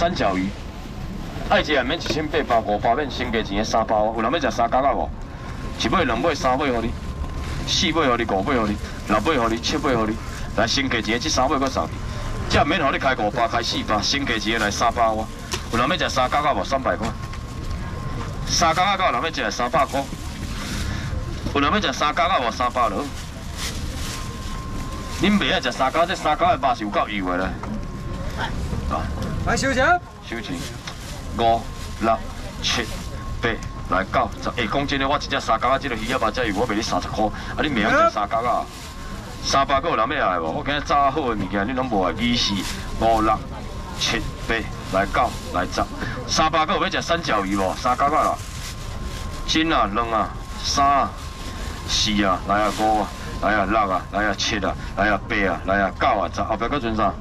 三角鱼，爱食免1850，500免先加钱的3包。有人要食3角啊无？一尾、2尾、3尾互你，4尾互你，5尾互你，6尾互你，7尾互你。来先加钱，这3尾搁送。这免互你开500，开400，先加钱来3包我。有人要食3角啊无？300块。3角啊，有人要食300块。有人要食3角啊无？300落。恁袂爱食3角，这3角的肉是有够油的咧。 来收钱。 收钱。5、6、7、8来9、10。讲真的，我一只3角啊，这个鱼仔肉才油，我卖你30块。啊，你袂爱食3角啊？300个有人要来无？我今日炸好的物件，你拢无来。24、5、6、7、8来9来10。300个有要食三角鱼无？3角啊啦。1啊、2啊、3啊、4啊，来啊5啊，来啊6啊，来啊7啊，来啊8啊，来啊9啊10。后壁搁剩啥？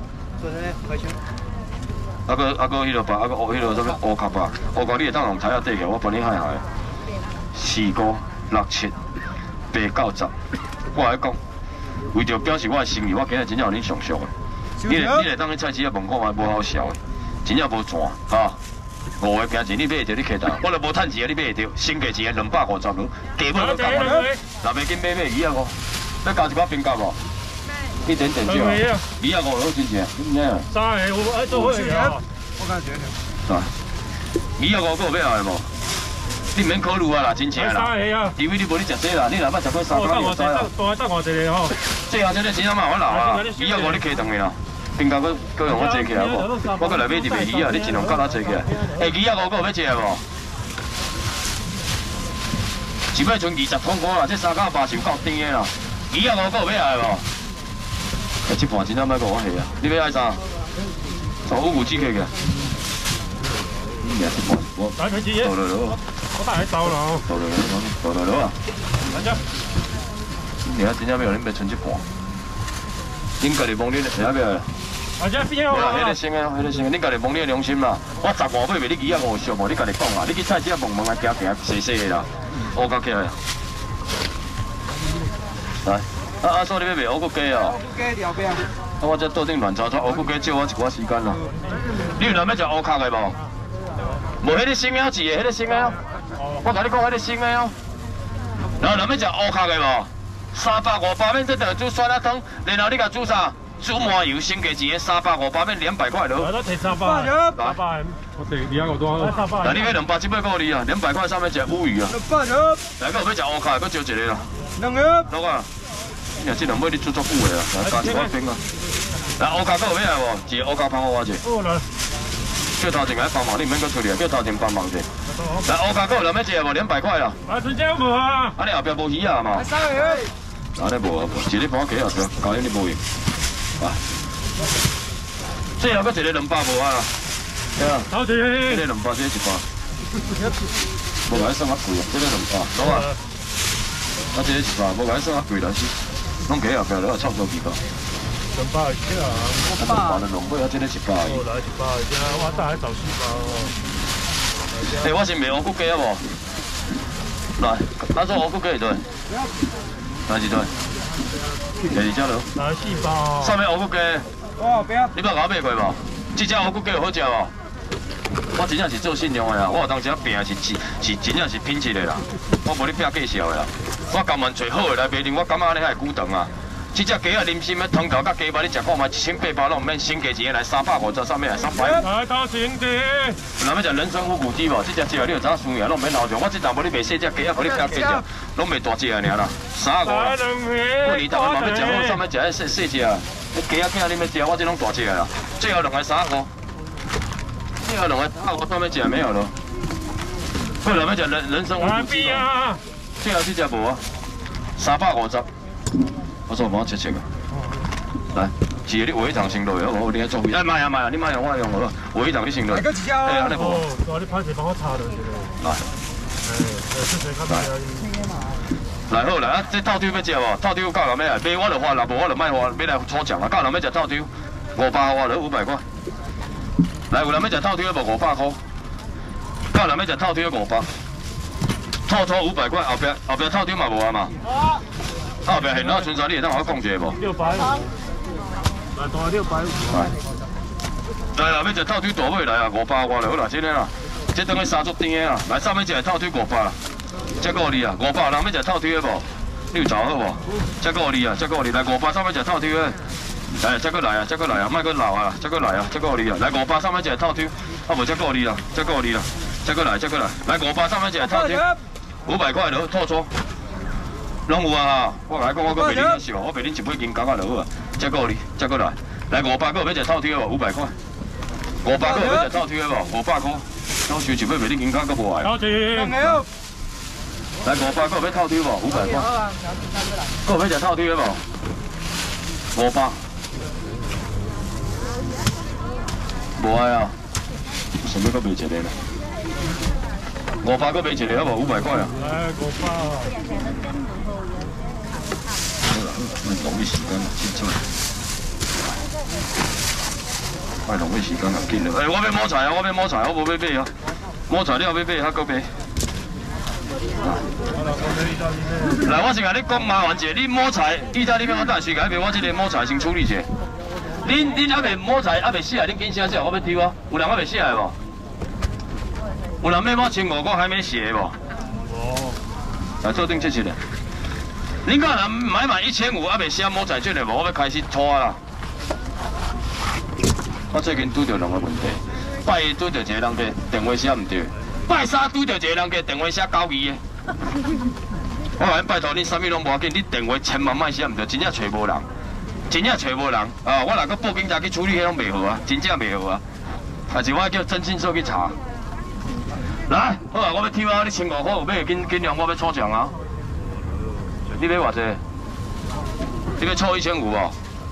啊个迄落吧，啊个迄落什么乌壳吧？乌壳你会当用台仔缀起，我帮你海海。4、5、6、7、8、9、10。我来讲，为着表示我的心意，我今日真正有恁上俗的。你来当去菜市啊问看嘛，无好笑的，真正无赚哈。5个平钱你买会着，你客单，我就无趁钱啊，你买会着，先价钱250落，加买都加完。若袂紧买鱼啊5，要加一寡冰甲无？一点点就好。鱼啊5落真正，你知影？ 三个我爱做伙个啊。 我感觉。 是。鱼啊5个有要来无？你免考虑啊啦，真正啦。因为你无你食这啦，你若捌食过3角你就知啦。 等我一个吼。 这下真的真正麻烦老啊！鱼啊5你客断的啦。冰甲搁用我坐起来无？我搁来买一尾鱼啊，你尽量甲我坐起来。鱼啊5个有要食的无？一摆剩20桶块啦，这3角肉是有够甜的啦。鱼啊5个有要来无？这盘真正莫甲我下啊！你要爱啥？从5只起个。 来开机。 倒落。 我带来刀了哦。 倒落啊！ 来只。 你啊真正要恁要剩一半。恁家己摸恁下要。 啊，这边哦。 迄个先个，恁家己摸恁的良心啦。我15尾卖你鱼啊5俗无？你家己讲啊！你去菜市啊问啊，行细细的啦，乌甲起来。来，阿叔你要卖乌骨鸡哦？ 乌骨鸡条边。 我这桌顶乱糟糟，乌骨鸡借我一寡时间啦。你有人要食乌壳的无？无迄个生腰子的，迄个生腰。我甲你讲，迄个生腰。然后人要食乌壳的无？300、500免这条煮酸辣汤，然后你甲煮啥？煮麻油，先加钱的300、500免200块咯。 我提300。300，我提2个多。 那你迄200只要够你啊，200块上面食乌鱼啊。 200。 来个要食乌壳，搁招一个啦。 2个。 老啊，你若这两尾你煮足久的啦，来加一块冰啊。来乌壳搁有要来无？一个乌壳帮我一下。 哦来。 叫头前来帮忙，你唔免搁出嚟，叫头前帮忙者。来乌壳搁有人要食无？200块啦。 啊，春节无啊？ 啊，你后壁无鱼啊嘛？ 3个。 啊，你无啊，一日盘鸡后壁，搞你无用。啊，最后搁一个200无啊啦。对啊。 好钱。 这个200，这个100。无甲你算较贵啊，这个200，懂啊？啊，这个100，无甲你算较贵啦是，拢鸡后壁了，差不多200。 200起啊 ！200的两尾啊，这个100。 哦，来100只，我带来找4包哦。 我是卖乌骨鸡啊无？来，哪种乌骨鸡会对？来一对。第2只咯。 来4包。 上面乌骨鸡。 哦，不要。 你捌甲我买过无？这只乌骨鸡有好食无？我真正是做信用的啦，我有当时啊拼是真正是品质的啦，我无咧拼介绍的啦。我甘愿找好的来卖恁，我感觉安尼还久长啊。这只鸡啊，啉心的汤头甲鸡肉，你食看嘛，1800拢免先加钱来350，上面来300。 来到前地。 有人要食人参虎骨鸡无？这只鸡啊，你有怎输赢，拢免留着。我这阵无你卖细只鸡啊，互你拼计只，拢卖大只的尔啦，35啦。过年大家嘛要食好，上面食细只啊。鸡啊囝你要食，我这拢大只的啦。最后2个35。最后2个35，上面食没有了。过来要食人参虎骨鸡啊。最后这只无啊，350。我说帮我切啊！来，是你画一张先落去，我你爱做位。哎，买啊，你买用我用好了，画一张你先落。 来个几只啊？ 哎，安尼无。 哦，你拍摄帮我擦落去。 来。来好来啊！这透抽要食无？透抽教人要来，买我就花，若无我就卖花，要来初奖啊！教人要食透抽，500我就500块。来，有人要食透抽要无500块？教人要食透抽要500，透抽500块，后壁透抽嘛无啊嘛。后壁现在存啥？你会当我讲一下无？ 600。来大650。 来啦，要食透腿大尾来啊，500外就好啦，真诶啦。这等于三足甜的啦，来上面一个透腿500啦，这个你啊，500人要食透腿的无？你有找好无？这个你啊，这个你来500上面食透腿的。 来，这个来啊，这个来啊，卖个老啊，这个来啊，这个你啊，来500上面一个套腿，啊无这个你啦，这个你啦，这个来，这个来，来500上面一个套腿，500块就套装，拢有啊哈，我甲你讲，我搁袂恁少，我袂恁一杯金刚啊就好啊，这个你，这个来，来500个要一个套腿无？500块，500个要一个套腿无？500块，我收一杯袂恁金刚搁无来。来500个要套腿无？500块，个要一个套腿无？500。 无爱啊，想要搁买一个咧，500搁买一个好无？500块啊。 来500。 浪费时间啊，真正。莫浪费时间啊，紧了。我要摸菜啊，我要摸菜，我无要买啊。摸菜了要买，还搁买。来，我先甲你讲麻烦一下，你摸菜，意大利面我等下先甲你买，我这个摸菜先处理一下。 恁还袂摸菜，还袂死啊！恁紧声声，我要抽啊！有人还袂死来无？有人要摸1500还没死的无？哦。来做定这些的。恁个人买满1500还袂写摸彩券的无？我要开始拖啦。我最近拄到两个问题：拜一拄到一个人家电话写唔对，拜三拄到一个人家电话写92的。我讲拜托恁啥物拢无要紧，你电话千万莫写唔对，真正找无人。 真正找无人啊！我若搁报警查去处理，迄拢袂好啊，真正袂好啊。还是我叫侦讯所去查。来，好啊，我要抽啊！你1500有买，尽量我要出奖啊。你要偌济？你要抽1500无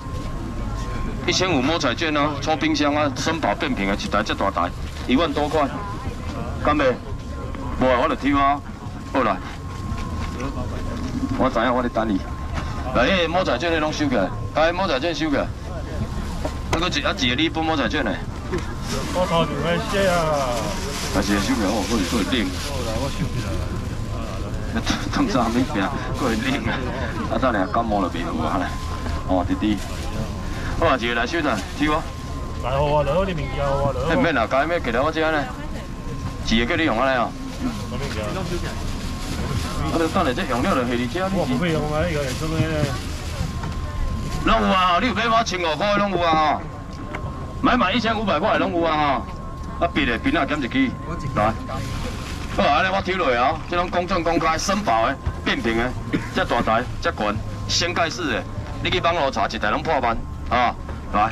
？1500摸彩券啊，抽冰箱啊，森宝变频的一台这大台，1万多块，敢袂？无啊，我就抽啊。好啦，我知影，我咧等你。 来，迄摸彩券你拢收起来，把迄摸彩券收起来。那个一个你本摸彩券呢？ 我头前会写啊。 还是收起来，我会冷。 好啦，我收起来了。 通早物件，会冷啊！啊，等下感冒就袂好啊咧。哦，弟弟，好啊，一个来收啦，抽啊。 来，好啊，落你物件好啊，落。 唔免啦，家咩给了我这呢？一个叫你用啊咧哦。 什么物件？ 我就等下这用了就下你这。 我不会用啊，那个什么呢？ 拢有啊，你有买我1500块拢有啊吼，买满1500块拢有啊吼，啊别的边仔减一支，来，好啊，安尼我抽落啊，这种公正公开、申报的、变频的，这大台、这悬、掀盖式的，你去网络查一台拢破万啊，来，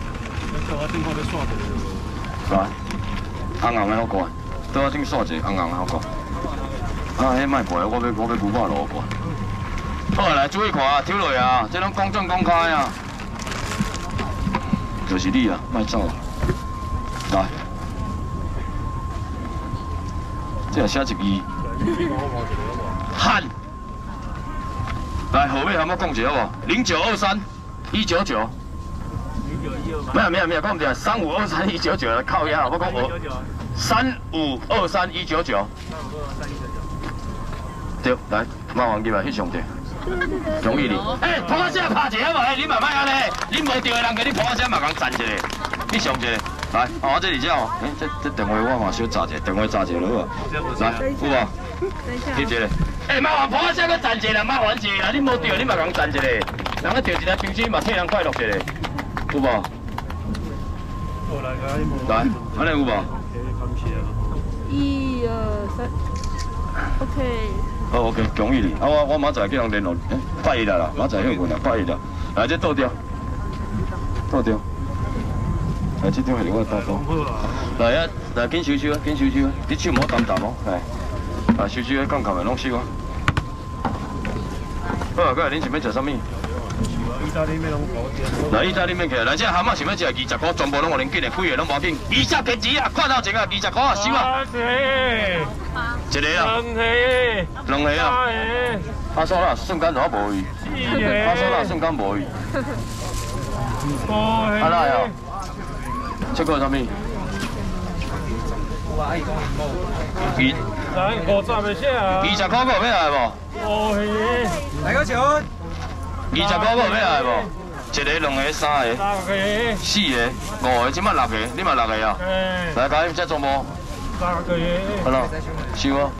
来，红红的好看，倒我顶刷一个红红的好看。 啊，迄卖陪，我要牛肉路过。好啊，来注意看啊，抽落啊，这拢公正公开啊。就是你啊，莫走啊。来，这写1亿。汉。来，后尾喊我讲一下好无？0923 199。没有，讲唔对，3523 199，靠呀，我讲3523 199。 对，来，马王入来，迄上对，容易哩。哎，捧仔声拍一下嘛，你慢慢安尼，你无对的人给你捧仔声嘛，共赞一个，你上一个，来，我这里只哦，这电话我嘛小炸一下，电话炸一下好啊，来，有无？翕一个。哎，马王捧仔声，佮赞一个人，马王一个人，你无对，你嘛共赞一个，人佮钓一台冰淇淋嘛，替人快乐一个，有无？来，安尼有无 ？1、2、3 ，OK。 好 ，OK， 恭喜你！啊，我明仔去人联络，拜一啦，明仔去问啦，拜一啦。来，这倒掉，倒掉。来，这张系我搭档。来啊，来紧收收啊，紧收收啊！你手莫担担哦，来，啊收收啊，杠杆的拢收啊。好啊，各位恁想要食啥物？ 意大利面拢搞掂。 来，意大利面起来，来这蛤蟆想要食20块，全部拢互恁紧的，几个拢无要紧。20个钱啊，看到一个20块啊，收啊！一个啊，两个啊，阿嫂啦，瞬间就无伊，阿嫂啦，瞬间无伊。啊来啊，这个啥物？ 来50的写啊 20块个要来无？ 哦嘿， 来个球。 20块个要来无？ 一个、两个、三个、 3个、 四个、5个，即摆6个，你嘛6个啊？来，甲你遮做无？ 3个。 好咯，收啊。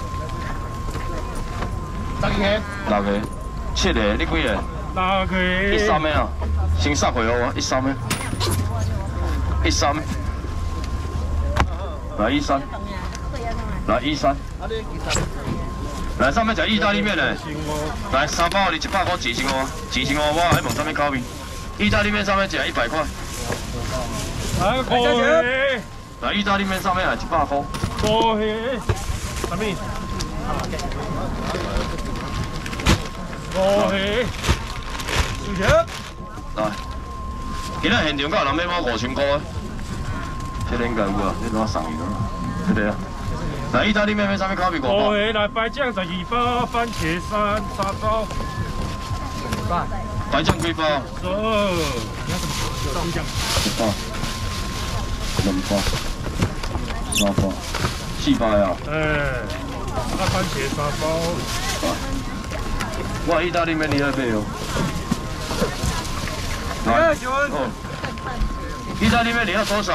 6个。 6个、7个，你几个 6个。 13个啊？先杀回我13个。13个。来13。来13。来上面食意大利面嘞。来3包你100块钱先我，钱先我还问啥物口味？意大利面上面食100块。 来5个。 来意大利面上面系100块。 5个。啥物？5个。收钱。 来，今仔现场敢有人要买5000块的？这个应该有啊，你怎送伊咯？这个啊。来意大利面要啥物口味？5包。 5个来白酱12包，番茄3包。 白酱几包？2包。2包。3包。4包啊？ 番茄3包。 我意大利面你要买哦。 来， 哦。意大利面你要多少？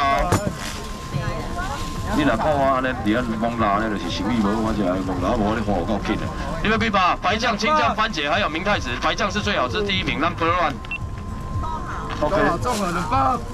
你若看我安尼，伫遐懵拉呢，就是生意无，我就来懵拉，无你看我够紧的。你要几包？白酱、青酱、番茄，还有明太子，白酱是最好吃，第1名，Number 1。OK。 综合2包。